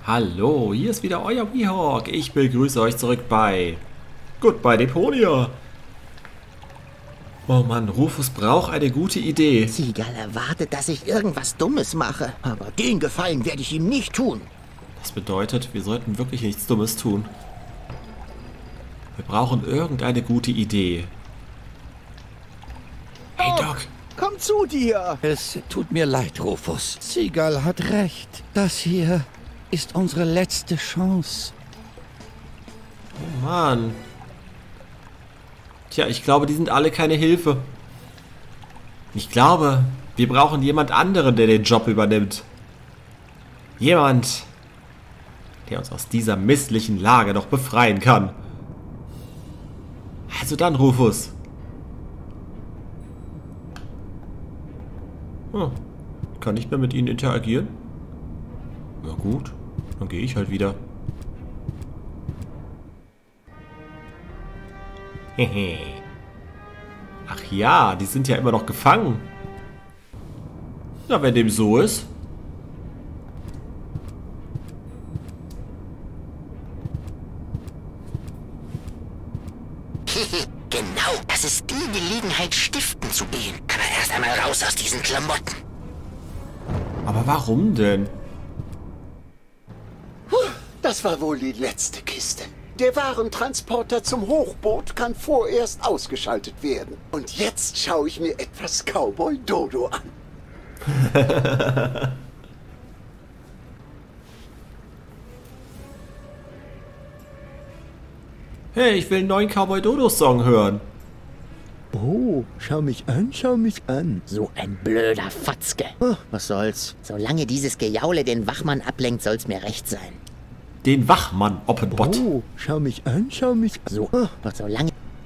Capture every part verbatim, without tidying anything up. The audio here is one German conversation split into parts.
Hallo, hier ist wieder euer Weehawk. Ich begrüße euch zurück bei Goodbye Deponia. Oh Mann, Rufus braucht eine gute Idee. Seagull erwartet, dass ich irgendwas Dummes mache. Aber den Gefallen werde ich ihm nicht tun. Das bedeutet, wir sollten wirklich nichts Dummes tun. Wir brauchen irgendeine gute Idee. Hey Doc. Komm zu dir! Es tut mir leid, Rufus. Seagull hat recht. Das hier ist unsere letzte Chance. Oh Mann. Tja, ich glaube, die sind alle keine Hilfe. Ich glaube, wir brauchen jemand anderen, der den Job übernimmt. Jemand, der uns aus dieser misslichen Lage noch befreien kann. Also dann, Rufus. Hm. Kann ich mehr mit ihnen interagieren? Na gut, dann gehe ich halt wieder. Hehe. Ach ja, die sind ja immer noch gefangen. Na, wenn dem so ist. Genau, das ist die Gelegenheit, stiften zu gehen. Aber erst einmal raus aus diesen Klamotten. Aber warum denn? Das war wohl die letzte Kiste. Der Warentransporter zum Hochboot kann vorerst ausgeschaltet werden. Und jetzt schaue ich mir etwas Cowboy Dodo an. Hey, ich will einen neuen Cowboy Dodo Song hören. Oh, schau mich an, schau mich an. So ein blöder Fatzke. Oh, was soll's? Solange dieses Gejaule den Wachmann ablenkt, soll's mir recht sein. Den Wachmann Oppenbott. Oh, schau mich an, schau mich an. So, oh, solange...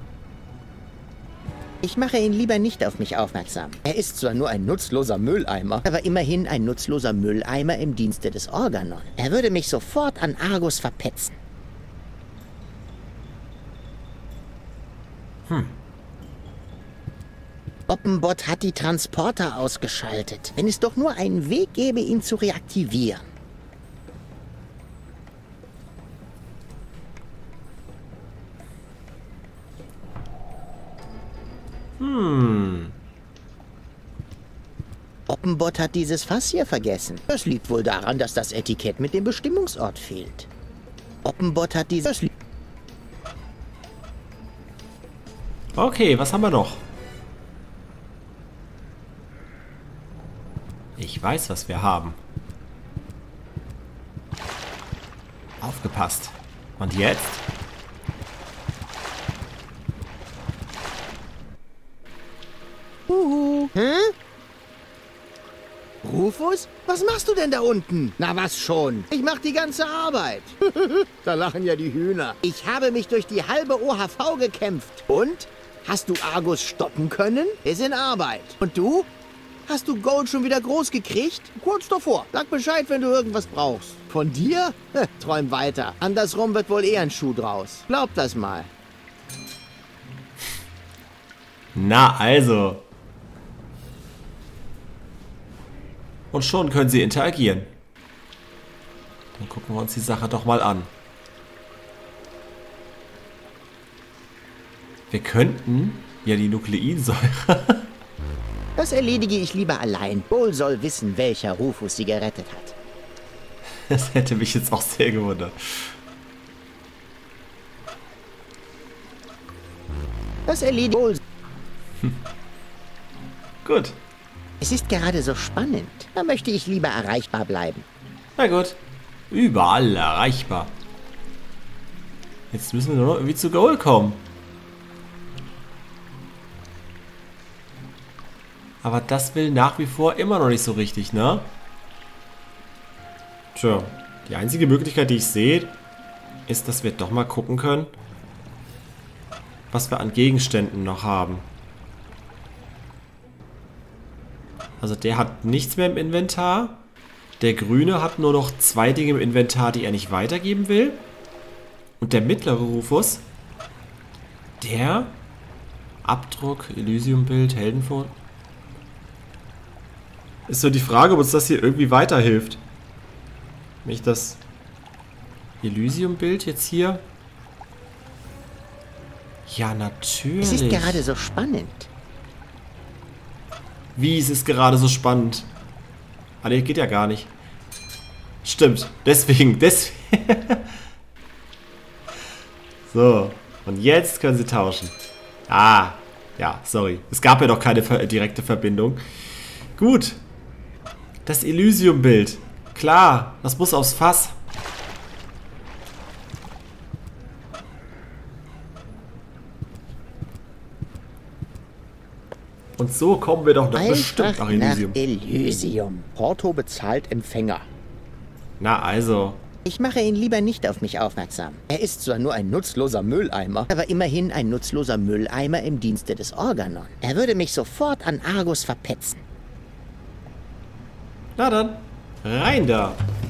Ich mache ihn lieber nicht auf mich aufmerksam. Er ist zwar nur ein nutzloser Mülleimer, aber immerhin ein nutzloser Mülleimer im Dienste des Organon. Er würde mich sofort an Argus verpetzen. Hm. Oppenbott hat die Transporter ausgeschaltet. Wenn es doch nur einen Weg gäbe, ihn zu reaktivieren. Hm. Oppenbott hat dieses Fass hier vergessen. Das liegt wohl daran, dass das Etikett mit dem Bestimmungsort fehlt. Oppenbott hat dieses... Okay, was haben wir noch? Ich weiß, was wir haben. Aufgepasst. Und jetzt? Uhu. Hä? Rufus? Was machst du denn da unten? Na was schon? Ich mach die ganze Arbeit. Da lachen ja die Hühner. Ich habe mich durch die halbe O H V gekämpft. Und? Hast du Argus stoppen können? Ist in Arbeit. Und du? Hast du Gold schon wieder groß gekriegt? Kurz davor. Sag Bescheid, wenn du irgendwas brauchst. Von dir? Träum weiter. Andersrum wird wohl eher ein Schuh draus. Glaub das mal. Na also. Und schon können sie interagieren. Dann gucken wir uns die Sache doch mal an. Wir könnten ja die Nukleinsäure. Das erledige ich lieber allein. Bull soll wissen, welcher Rufus sie gerettet hat. Das hätte mich jetzt auch sehr gewundert. Das erledige Bull. Gut. Es ist gerade so spannend. Da möchte ich lieber erreichbar bleiben. Na gut. Überall erreichbar. Jetzt müssen wir nur noch irgendwie zu Goal kommen. Aber das will nach wie vor immer noch nicht so richtig, ne? Tja, die einzige Möglichkeit, die ich sehe, ist, dass wir doch mal gucken können, was wir an Gegenständen noch haben. Also der hat nichts mehr im Inventar. Der Grüne hat nur noch zwei Dinge im Inventar, die er nicht weitergeben will. Und der mittlere Rufus, der Abdruck, Elysium-Bild, Heldenfoto. Ist so die Frage, ob uns das hier irgendwie weiterhilft. Wenn ich das Elysium-Bild jetzt hier? Ja, natürlich. Es ist gerade so spannend. Wie, es ist gerade so spannend? Ah, ne, geht ja gar nicht. Stimmt, deswegen, deswegen. So, und jetzt können sie tauschen. Ah, ja, sorry. Es gab ja doch keine ver- direkte Verbindung. Gut. Das Elysium-Bild. Klar, das muss aufs Fass. Und so kommen wir doch noch bestimmt nach Elysium. Nach Elysium. Porto bezahlt Empfänger. Na also. Ich mache ihn lieber nicht auf mich aufmerksam. Er ist zwar nur ein nutzloser Mülleimer, aber immerhin ein nutzloser Mülleimer im Dienste des Organon. Er würde mich sofort an Argus verpetzen. Na dann, rein da.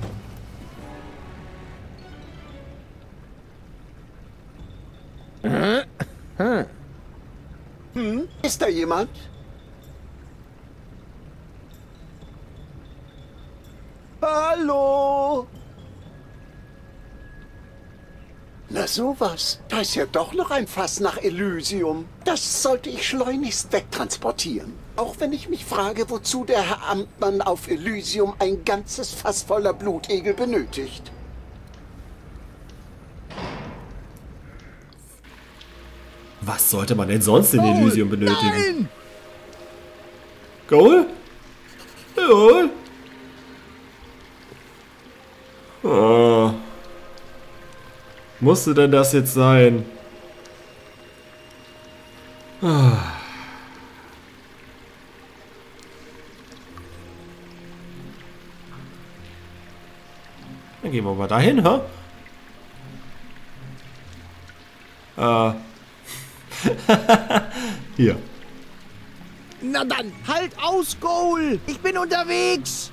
Hm? Ist da jemand? Hallo? Na sowas. Da ist ja doch noch ein Fass nach Elysium. Das sollte ich schleunigst wegtransportieren. Auch wenn ich mich frage, wozu der Herr Amtmann auf Elysium ein ganzes Fass voller Blutegel benötigt. Was sollte man denn sonst in Elysium benötigen? Nein! Goal? Goal? Oh. Musste denn das jetzt sein? Ah. Dann gehen wir mal dahin, hä? Äh. Hier. Na dann, halt aus, Goal! Ich bin unterwegs!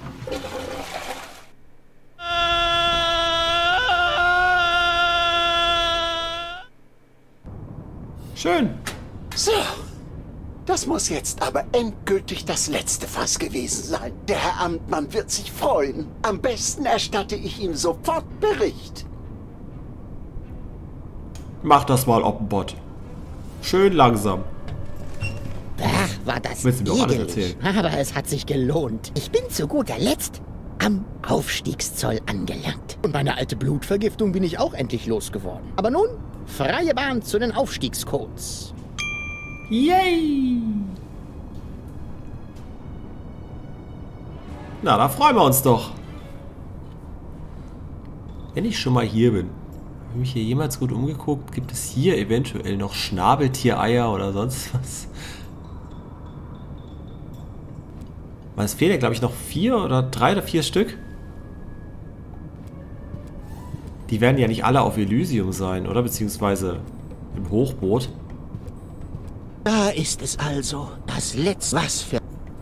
Schön. So, das muss jetzt aber endgültig das letzte Fass gewesen sein. Der Herr Amtmann wird sich freuen. Am besten erstatte ich ihm sofort Bericht. Mach das mal, Oppenbot. Schön langsam. Ach, war das Willst du mir auch alles ekelig. erzählen? Aber es hat sich gelohnt. Ich bin zu guter Letzt am Aufstiegszoll angelangt. Und meine alte Blutvergiftung bin ich auch endlich losgeworden. Aber nun, freie Bahn zu den Aufstiegscodes. Yay! Na, da freuen wir uns doch. Wenn ich schon mal hier bin, habe ich mich hier jemals gut umgeguckt, gibt es hier eventuell noch Schnabeltiereier oder sonst was? Weil es fehlen ja, glaube ich, noch vier oder drei oder vier Stück. Die werden ja nicht alle auf Elysium sein, oder? Beziehungsweise im Hochboot. Da ist es also. Das letzte. Was für...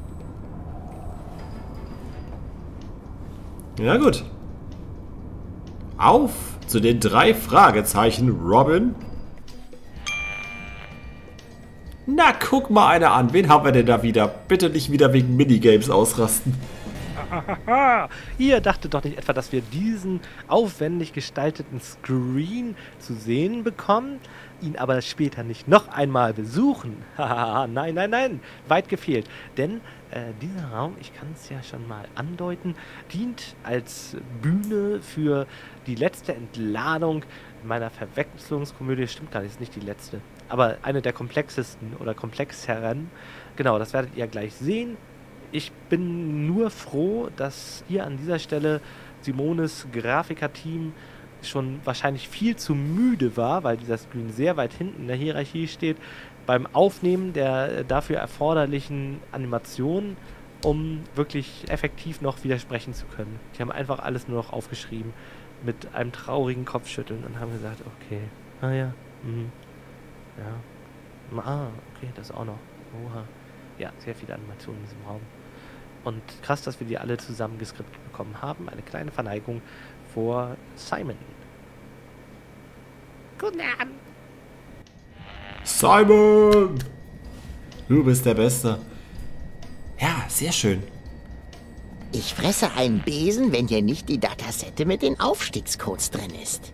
Ja gut. Auf zu den drei Fragezeichen, Robin. Na, guck mal einer an. Wen haben wir denn da wieder? Bitte nicht wieder wegen Minigames ausrasten. Ihr dachtet doch nicht etwa, dass wir diesen aufwendig gestalteten Screen zu sehen bekommen, ihn aber später nicht noch einmal besuchen? Nein, nein, nein, weit gefehlt. Denn äh, dieser Raum, ich kann es ja schon mal andeuten, dient als Bühne für die letzte Entladung meiner Verwechslungskomödie. Stimmt gar nicht, ist nicht die letzte, aber eine der komplexesten oder komplexeren. Genau, das werdet ihr gleich sehen. Ich bin nur froh, dass hier an dieser Stelle Simones Grafikerteam schon wahrscheinlich viel zu müde war, weil dieser Screen sehr weit hinten in der Hierarchie steht, beim Aufnehmen der dafür erforderlichen Animationen, um wirklich effektiv noch widersprechen zu können. Die haben einfach alles nur noch aufgeschrieben mit einem traurigen Kopfschütteln und haben gesagt, okay, ah ja, mhm, ja, ah, okay, das auch noch, oha. Ja, sehr viele Animationen in diesem Raum. Und krass, dass wir die alle zusammen geskriptet bekommen haben. Eine kleine Verneigung vor Simon. Guten Abend. Ich fresse einen Besen, wenn hier nicht die Datasette mit den Aufstiegscodes drin ist.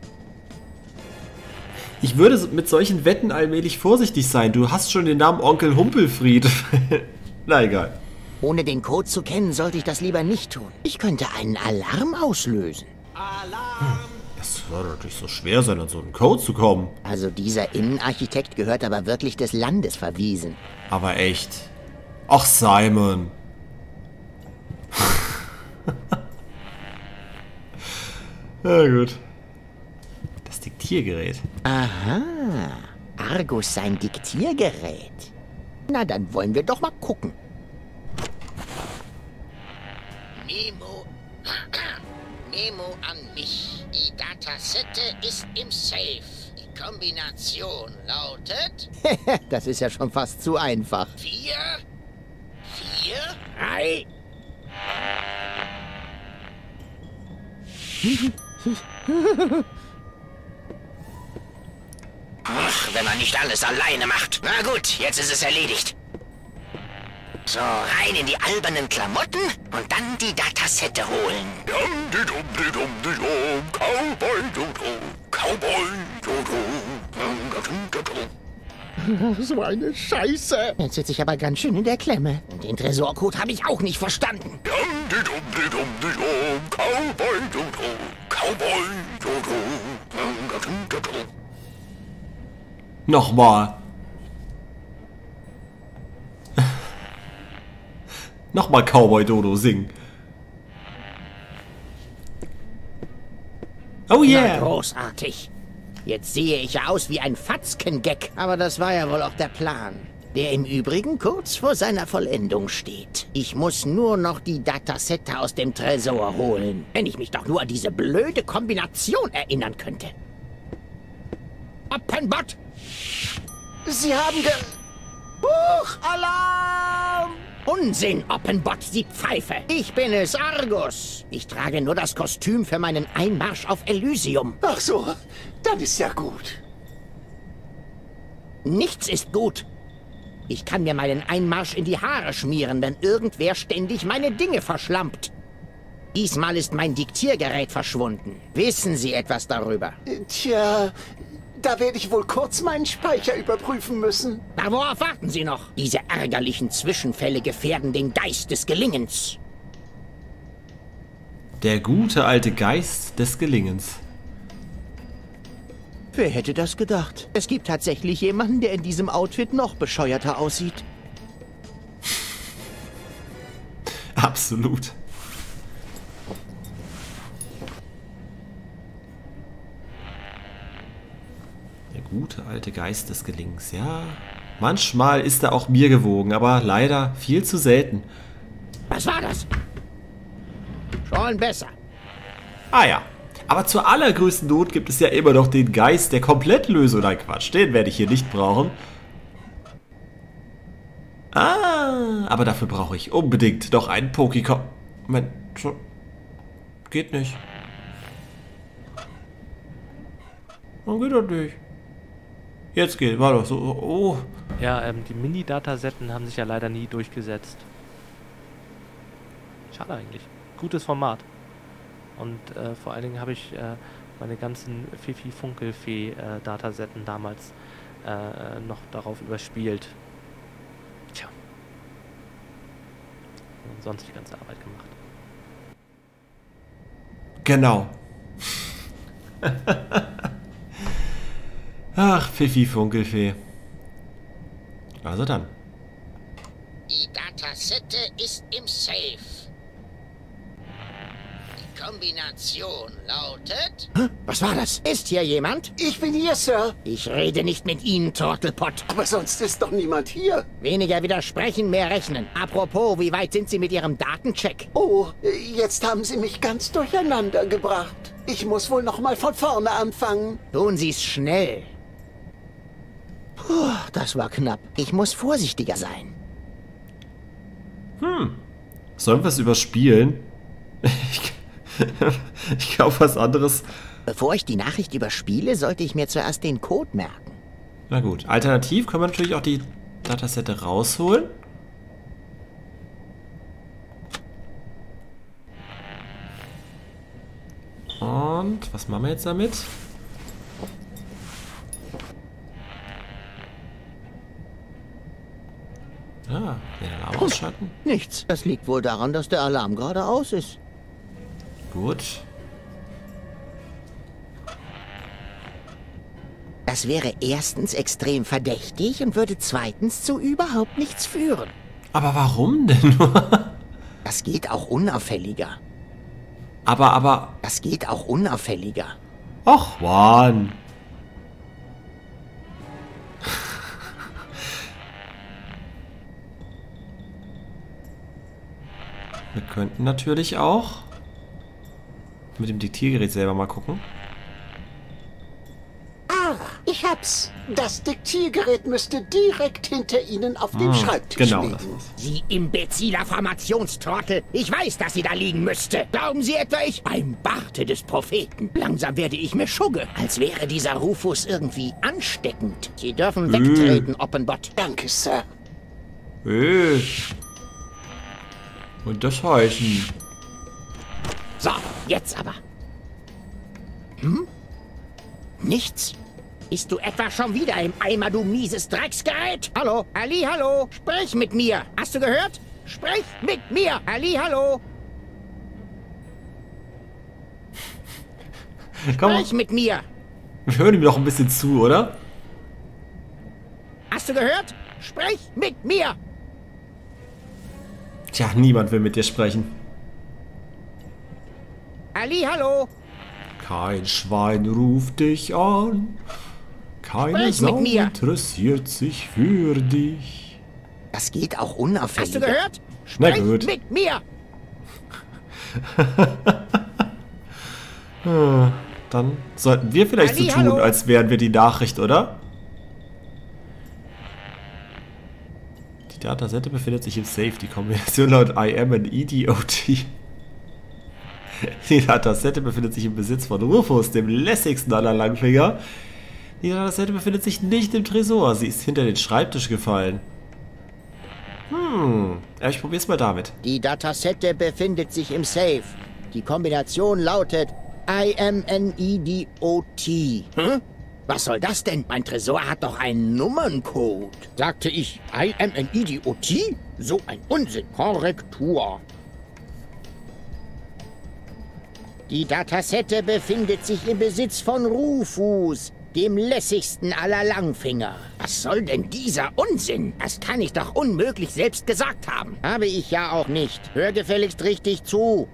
Ich würde mit solchen Wetten allmählich vorsichtig sein. Du hast schon den Namen Onkel Humpelfried. Na egal. Ohne den Code zu kennen, sollte ich das lieber nicht tun. Ich könnte einen Alarm auslösen. Das würde nicht so schwer sein, an so einen Code zu kommen. Also dieser Innenarchitekt gehört aber wirklich des Landes verwiesen. Aber echt. Ach, Simon. Na gut. Das Diktiergerät. Aha. Argus sein Diktiergerät. Na, dann wollen wir doch mal gucken. Memo. Memo an mich. Die Datasette ist im Safe. Die Kombination lautet... Das ist ja schon fast zu einfach. Vier, vier, drei... Ach, wenn man nicht alles alleine macht. Na gut, jetzt ist es erledigt. So, rein in die albernen Klamotten und dann die Datasette holen. So eine Scheiße. Jetzt sitze ich aber ganz schön in der Klemme. Und den Tresorcode habe ich auch nicht verstanden. Nochmal. Nochmal Cowboy Dodo singen. Oh yeah. Na, großartig. Jetzt sehe ich ja aus wie ein Fatzken-Gag. Aber das war ja wohl auch der Plan. Der im Übrigen kurz vor seiner Vollendung steht. Ich muss nur noch die Datasette aus dem Tresor holen. Wenn ich mich doch nur an diese blöde Kombination erinnern könnte. Oppenbot! Sie haben ge... Huch, Alarm! Unsinn, Oppenbot, Sie Pfeife! Ich bin es, Argus! Ich trage nur das Kostüm für meinen Einmarsch auf Elysium. Ach so, dann ist ja gut. Nichts ist gut. Ich kann mir meinen Einmarsch in die Haare schmieren, wenn irgendwer ständig meine Dinge verschlampt. Diesmal ist mein Diktiergerät verschwunden. Wissen Sie etwas darüber? Tja, da werde ich wohl kurz meinen Speicher überprüfen müssen. Na, worauf warten Sie noch? Diese ärgerlichen Zwischenfälle gefährden den Geist des Gelingens. Der gute alte Geist des Gelingens. Wer hätte das gedacht? Es gibt tatsächlich jemanden, der in diesem Outfit noch bescheuerter aussieht. Absolut. Der gute alte Geist des Gelingens, ja. Manchmal ist er auch mir gewogen, aber leider viel zu selten. Was war das? Schon besser. Ah ja. Aber zur allergrößten Not gibt es ja immer noch den Geist der Komplettlösung. Nein, Quatsch, den werde ich hier nicht brauchen. Ah, aber dafür brauche ich unbedingt noch einen Pokécom. Moment, schon. Geht nicht. Warum geht das nicht? Jetzt geht, war doch so. Oh. Ja, ähm, die Mini-Datasetten haben sich ja leider nie durchgesetzt. Schade eigentlich. Gutes Format. Und äh, vor allen Dingen habe ich äh, meine ganzen Fifi-Funkelfee-Datasetten damals äh, noch darauf überspielt. Tja. Und sonst die ganze Arbeit gemacht. Genau. Ach, Fifi-Funkelfee. Also dann. Die Datasette ist im Safe. Die Kombination lautet... Was war das? Ist hier jemand? Ich bin hier, Sir. Ich rede nicht mit Ihnen, Trottelpott. Aber sonst ist doch niemand hier. Weniger widersprechen, mehr rechnen. Apropos, wie weit sind Sie mit Ihrem Datencheck? Oh, jetzt haben Sie mich ganz durcheinander gebracht. Ich muss wohl noch mal von vorne anfangen. Tun Sie es schnell. Puh, das war knapp. Ich muss vorsichtiger sein. Hm. Sollen wir es überspielen? Ich, ich glaube, was anderes. Bevor ich die Nachricht überspiele, sollte ich mir zuerst den Code merken. Na gut. Alternativ können wir natürlich auch die Datasette rausholen. Und was machen wir jetzt damit? Ah, den Alarm ausschalten. Nichts. Das liegt wohl daran, dass der Alarm gerade aus ist. Gut. Das wäre erstens extrem verdächtig und würde zweitens zu überhaupt nichts führen. Aber warum denn nur? Das geht auch unauffälliger. Aber, aber... Das geht auch unauffälliger. Och, Mann. Wir könnten natürlich auch mit dem Diktiergerät selber mal gucken. Ah, ich hab's. Das Diktiergerät müsste direkt hinter Ihnen auf dem Ah, Schreibtisch genau, liegen. das ist. Sie imbeziler Formationstrottel. Ich weiß, dass sie da liegen müsste. Glauben Sie etwa, ich beim Barte des Propheten? Langsam werde ich mir schugge, als wäre dieser Rufus irgendwie ansteckend. Sie dürfen wegtreten, Oppenbot. Danke, Sir. Äh. Und das heißen. So, jetzt aber. Hm? Nichts? Bist du etwa schon wieder im Eimer, du mieses Drecksgerät? Hallo? Ali, hallo? Sprich mit mir. Hast du gehört? Sprich mit mir. Ali, hallo? Komm, Sprich mit mir. wir hören ihm doch ein bisschen zu, oder? Hast du gehört? Sprich mit mir. Tja, niemand will mit dir sprechen. Ali, hallo? Kein Schwein ruft dich an. Keine Sprich mit Sau mir. interessiert sich für dich. Das geht auch unauffällig. Hast du gehört? Na Sprich gut. mit mir! Dann sollten wir vielleicht so Ali, tun, hallo. als wären wir die Nachricht, oder? Die Datasette befindet sich im Safe. Die Kombination laut I am an Idiot. Die Datasette befindet sich im Besitz von Rufus, dem lässigsten aller Langfinger. Die Datasette befindet sich nicht im Tresor. Sie ist hinter den Schreibtisch gefallen. Hm, ja, ich probier's mal damit. Die Datasette befindet sich im Safe. Die Kombination lautet I am an E D O T. Hm? Was soll das denn? Mein Tresor hat doch einen Nummerncode. Sagte ich I am an E D O T? So ein Unsinn. Korrektur. Die Datasette befindet sich im Besitz von Rufus, dem lässigsten aller Langfinger. Was soll denn dieser Unsinn? Das kann ich doch unmöglich selbst gesagt haben. Habe ich ja auch nicht. Hör gefälligst richtig zu.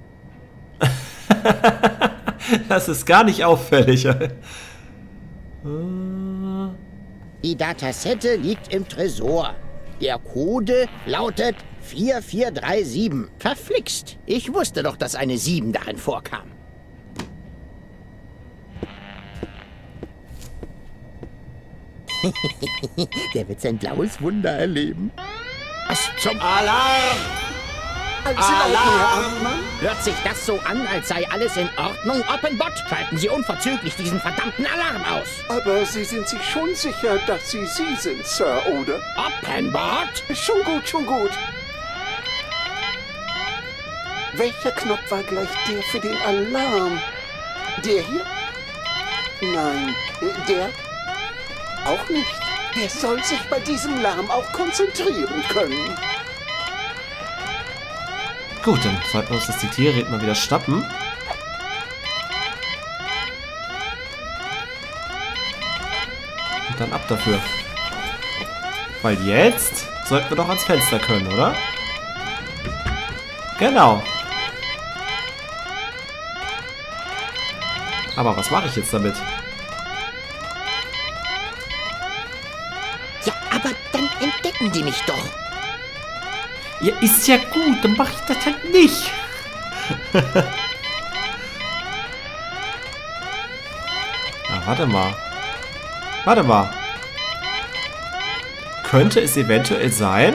Das ist gar nicht auffällig. Die Datasette liegt im Tresor. Der Code lautet vier vier drei sieben. Verflixt. Ich wusste doch, dass eine sieben darin vorkam. Der wird sein blaues Wunder erleben. Was zum Alarm! Alles in Ordnung, Herr Amtmann? Hört sich das so an, als sei alles in Ordnung, Oppenbot? Schalten Sie unverzüglich diesen verdammten Alarm aus. Aber Sie sind sich schon sicher, dass Sie Sie sind, Sir, oder? Oppenbot? Schon gut, schon gut. Welcher Knopf war gleich der für den Alarm? Der hier? Nein, der auch nicht. Der soll sich bei diesem Lärm auch konzentrieren können. Gut, dann sollten wir uns das Diktiergerät mal wieder schnappen. Und dann ab dafür. Weil jetzt sollten wir doch ans Fenster können, oder? Genau. Aber was mache ich jetzt damit? Ja, aber dann entdecken die mich doch. Ja, ist ja gut, dann mache ich das halt nicht. Na, warte mal. Warte mal. Könnte es eventuell sein?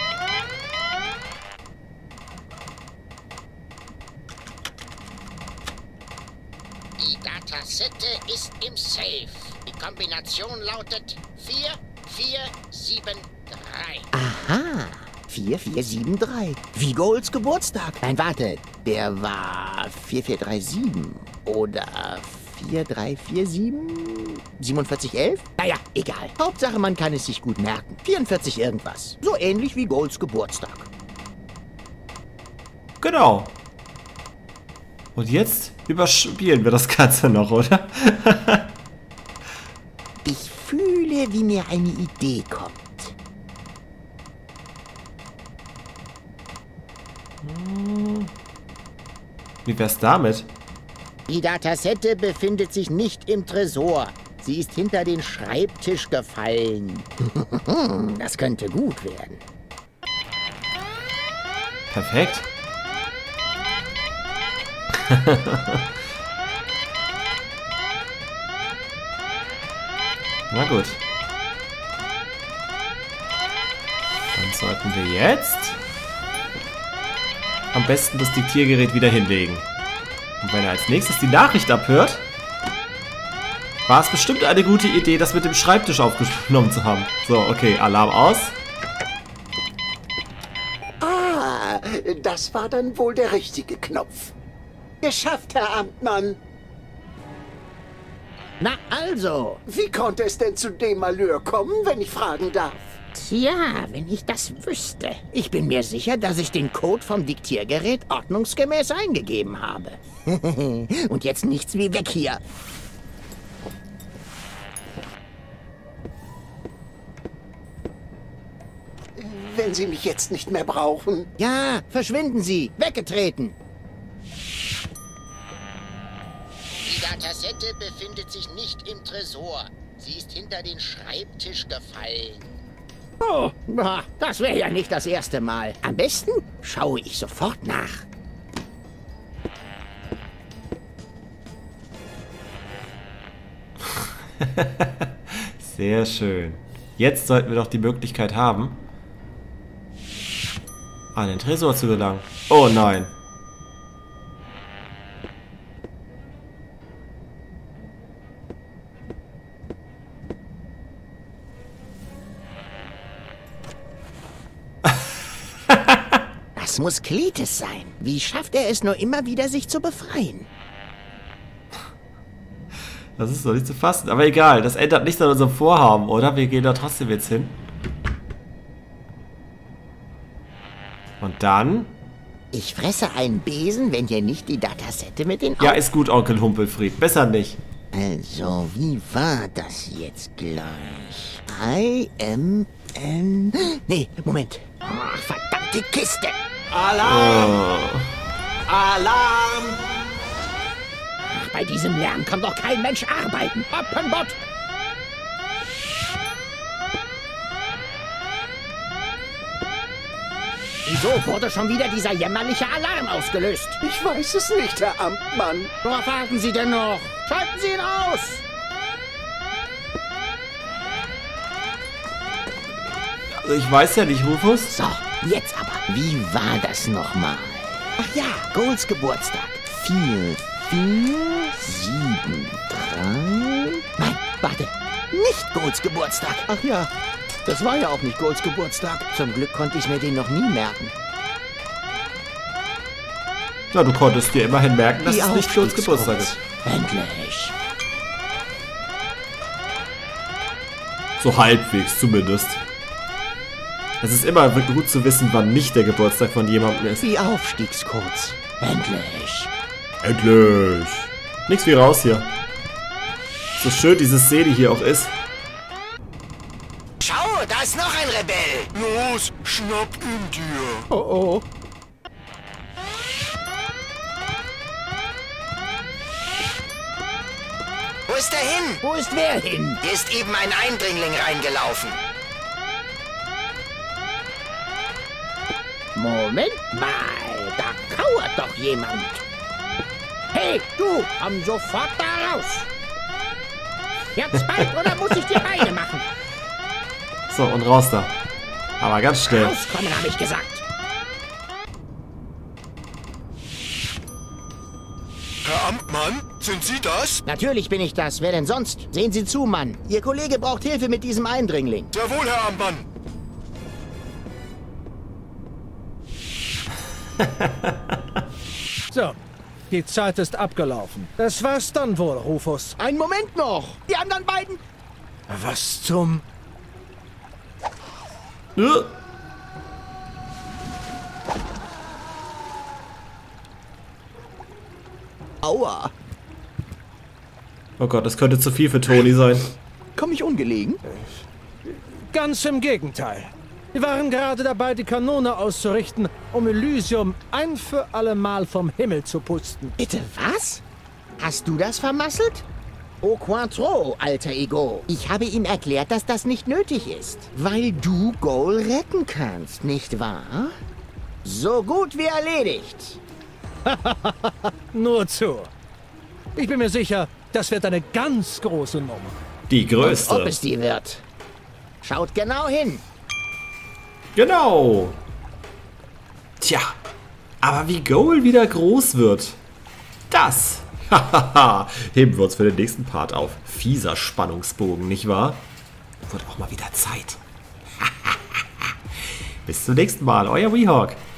Die Datasette ist im Safe. Die Kombination lautet vier vier sieben drei. Aha. vier vier sieben drei. Wie Golds Geburtstag. Nein, warte. Der war vier vier drei sieben. Oder vier drei vier sieben? siebenundvierzig elf? Naja, egal. Hauptsache, man kann es sich gut merken. vierundvierzig irgendwas. So ähnlich wie Golds Geburtstag. Genau. Und jetzt überspielen wir das Ganze noch, oder? Ich fühle, wie mir eine Idee kommt. Wie wär's damit? Die Datasette befindet sich nicht im Tresor. Sie ist hinter den Schreibtisch gefallen. Das könnte gut werden. Perfekt. Na gut. Dann sollten wir jetzt am besten das Diktiergerät wieder hinlegen. Und wenn er als nächstes die Nachricht abhört, war es bestimmt eine gute Idee, das mit dem Schreibtisch aufgenommen zu haben. So, okay, Alarm aus. Ah, das war dann wohl der richtige Knopf. Geschafft, Herr Amtmann. Na also. Wie konnte es denn zu dem Malheur kommen, wenn ich fragen darf? Tja, wenn ich das wüsste. Ich bin mir sicher, dass ich den Code vom Diktiergerät ordnungsgemäß eingegeben habe. Und jetzt nichts wie weg hier. Wenn Sie mich jetzt nicht mehr brauchen. Ja, verschwinden Sie. Weggetreten. Die Datasette befindet sich nicht im Tresor. Sie ist hinter den Schreibtisch gefallen. Oh, das wäre ja nicht das erste Mal. Am besten schaue ich sofort nach. Sehr schön. Jetzt sollten wir doch die Möglichkeit haben, an den Tresor zu gelangen. Oh nein. Das muss Kletis sein. Wie schafft er es nur immer wieder, sich zu befreien? Das ist doch nicht zu fassen. Aber egal, das ändert nichts an unserem Vorhaben, oder? Wir gehen da trotzdem jetzt hin. Und dann? Ich fresse einen Besen, wenn hier nicht die Datasette mit den Augen... Ja, ist gut, Onkel Humpelfried. Besser nicht. Also, wie war das jetzt gleich? I M N... Nee, Moment. Ach, verdammte Kiste! Oh. Alarm! Ach, bei diesem Lärm kann doch kein Mensch arbeiten. Oppenbot! Wieso wurde schon wieder dieser jämmerliche Alarm ausgelöst? Ich weiß es nicht, Herr Amtmann. Worauf warten Sie denn noch? Schalten Sie ihn aus! Also ich weiß ja nicht, Rufus. So, jetzt aber. Wie war das nochmal? Ach ja, Golds Geburtstag. Vier, vier, sieben, drei... Nein, warte. Nicht Golds Geburtstag. Ach ja, das war ja auch nicht Golds Geburtstag. Zum Glück konnte ich mir den noch nie merken. Na, du konntest dir immerhin merken, dass Die es nicht Golds Geburtstag ist. Endlich. So halbwegs zumindest. Es ist immer gut zu wissen, wann nicht der Geburtstag von jemandem ist. Die Aufstiegscodes. Endlich. Endlich. Nix wie raus hier. So schön diese Szene hier auch ist. Schau, da ist noch ein Rebell. Los, schnapp ihn dir. Oh oh. Wo ist er hin? Wo ist wer hin? Hier ist eben ein Eindringling reingelaufen. Moment mal, da kauert doch jemand. Hey, du, komm sofort da raus. Jetzt bald oder muss ich dir Beine machen? So, und raus da. Aber ganz schnell. Rauskommen, habe ich gesagt. Herr Amtmann, sind Sie das? Natürlich bin ich das. Wer denn sonst? Sehen Sie zu, Mann. Ihr Kollege braucht Hilfe mit diesem Eindringling. Sehr wohl, Herr Amtmann. So, Die Zeit ist abgelaufen. Das war's dann wohl, Rufus. Einen Moment noch. Die anderen beiden. Was zum... Äh. Aua. Oh Gott, das könnte zu viel für Toni sein. Komm ich ungelegen? Ganz im Gegenteil. Wir waren gerade dabei, die Kanone auszurichten, um Elysium ein für alle Mal vom Himmel zu pusten. Bitte was? Hast du das vermasselt? Au Quattro, alter Ego. Ich habe ihm erklärt, dass das nicht nötig ist. Weil du Goal retten kannst, nicht wahr? So gut wie erledigt. Nur zu. Ich bin mir sicher, das wird eine ganz große Nummer. Die größte. Und ob es die wird. Schaut genau hin. Genau. Tja, aber wie Goal wieder groß wird, das hahaha, heben wir uns für den nächsten Part auf. Fieser Spannungsbogen, nicht wahr? Wird auch mal wieder Zeit. Bis zum nächsten Mal, euer Weehawk.